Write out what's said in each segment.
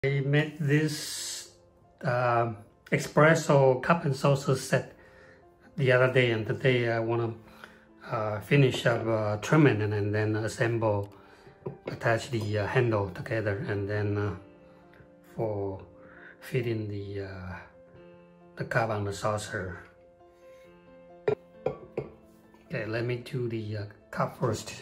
I made this espresso cup and saucer set the other day, and today I want to finish up trimming and then assemble, attach the handle together, and then for fitting the cup on the saucer. Okay, let me do the cup first.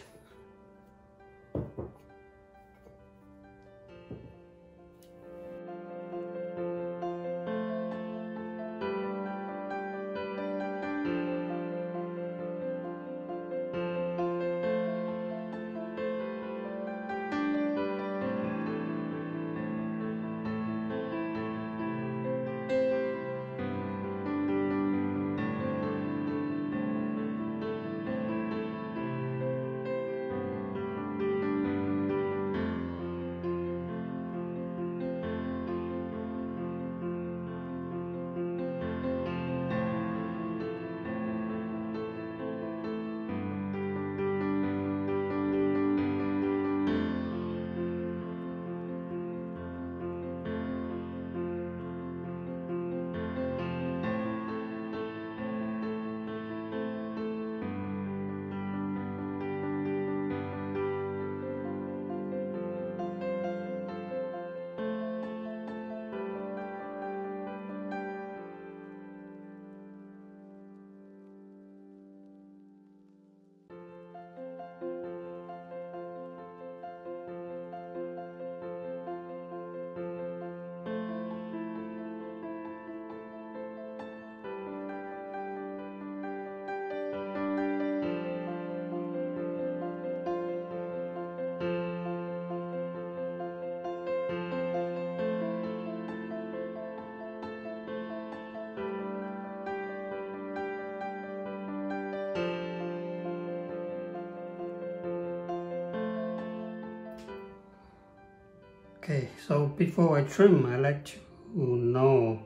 Okay, so before I trim, I like to know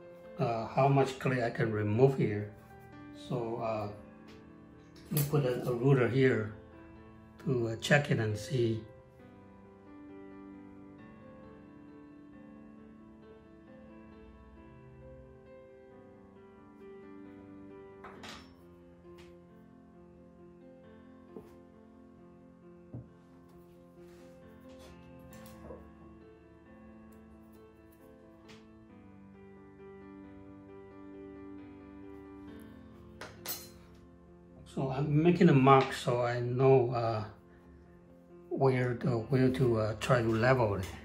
how much clay I can remove here. So we put a ruler here to check it and see. So I'm making a mark so I know where to try to level it.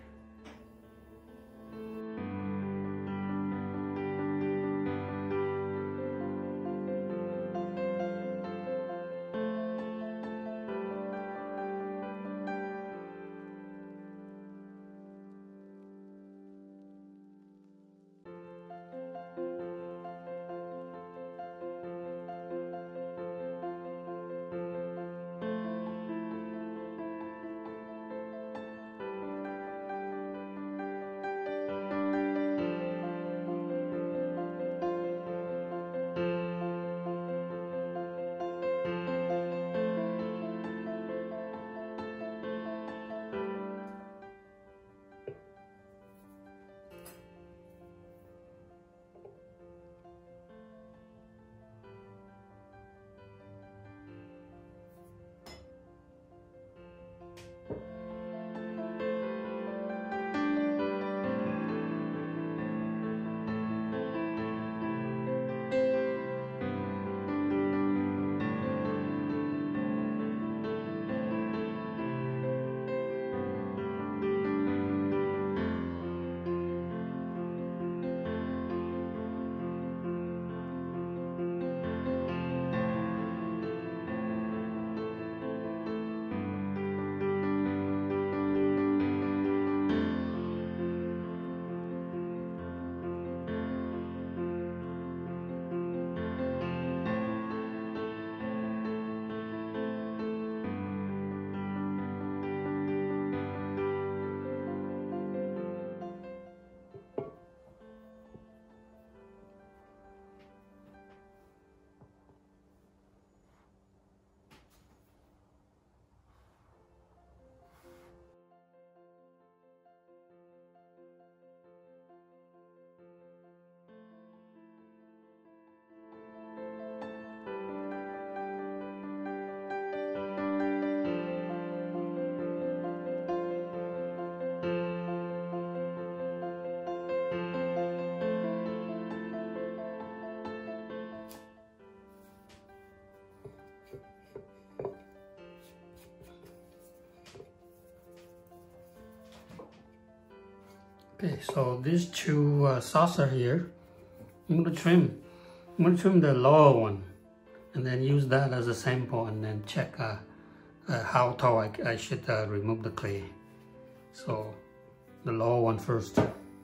Okay, so these two saucers here, I'm gonna trim the lower one and then use that as a sample and then check how tall I should remove the clay. So the lower one first.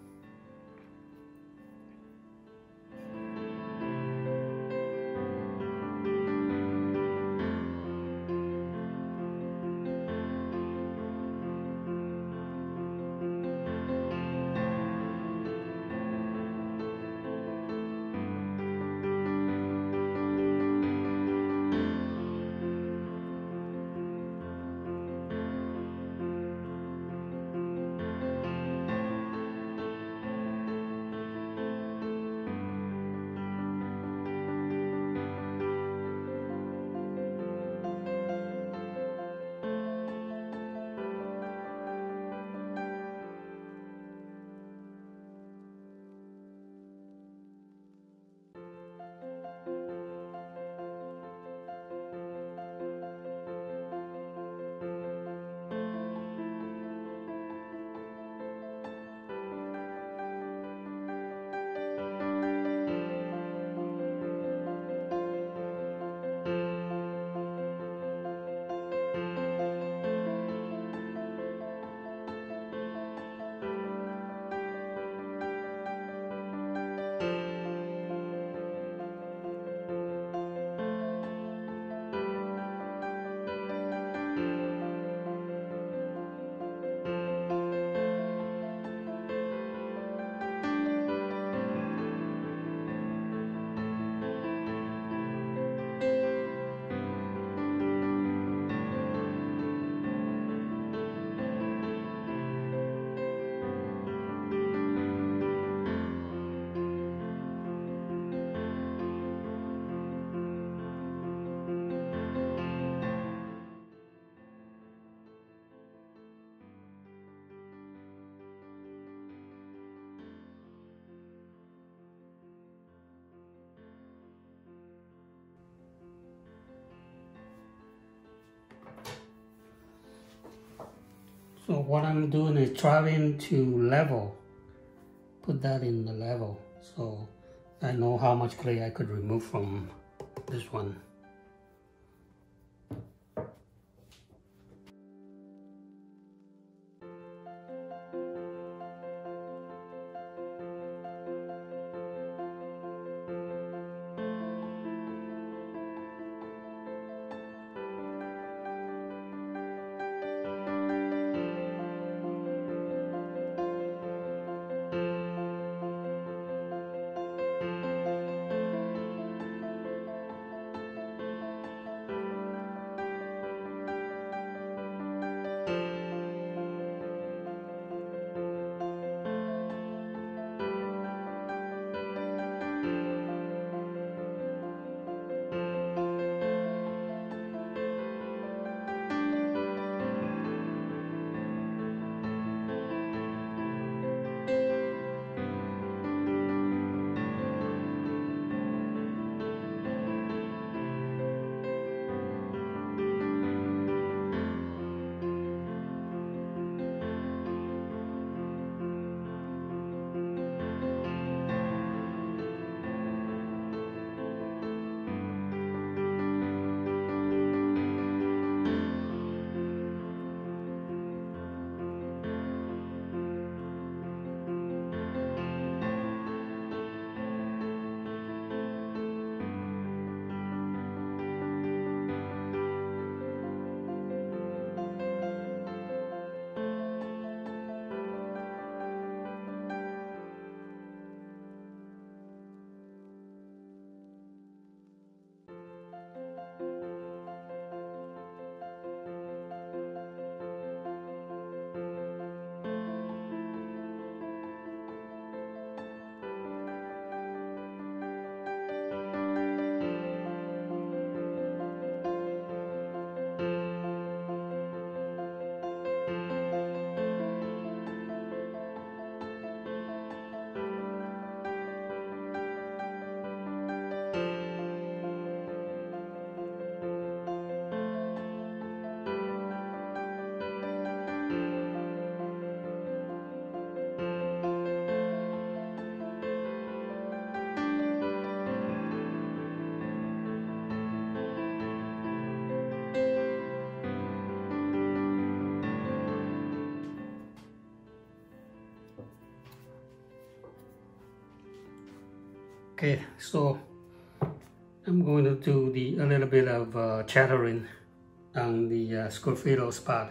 So what I'm doing is trying to level, put that in the level, so I know how much clay I could remove from this one. Okay, so I'm going to do a little bit of chattering on the screw fiddle spot.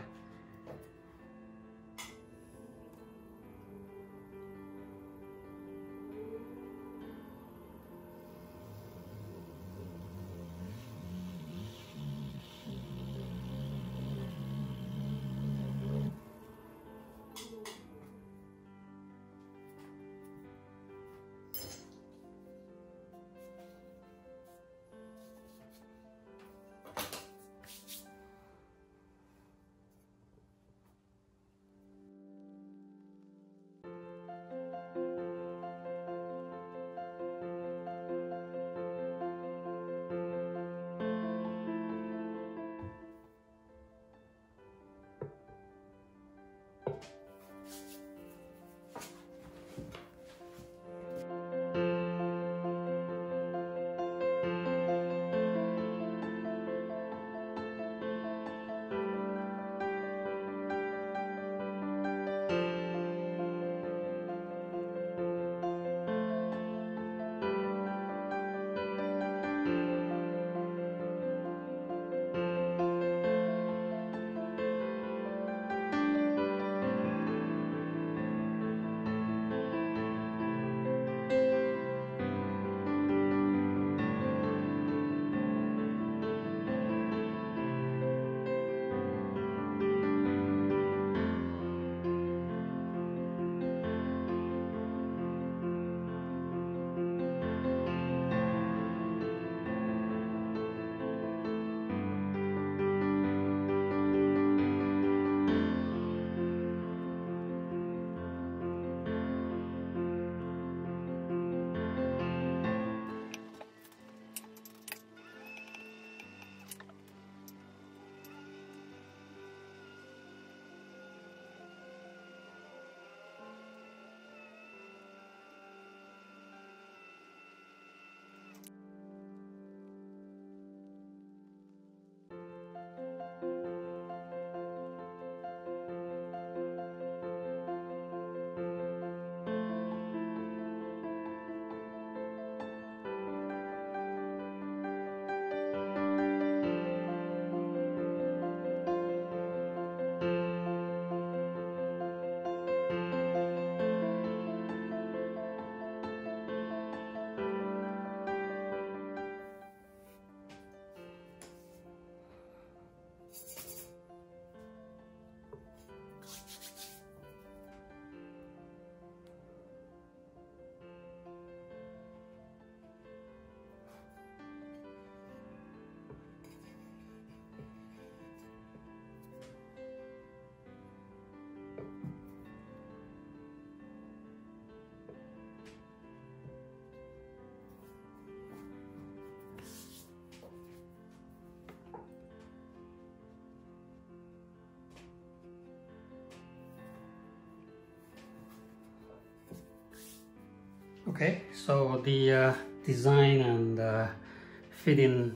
Okay, so the design and fitting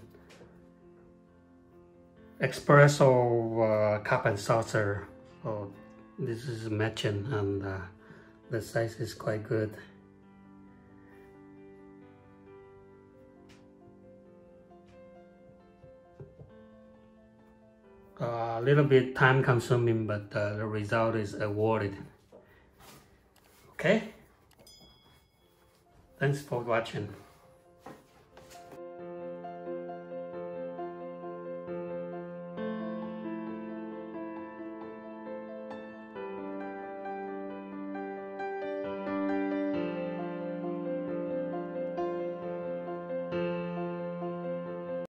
espresso cup and saucer. So this is matching, and the size is quite good. A little bit time consuming, but the result is worth it. Okay, thanks for watching.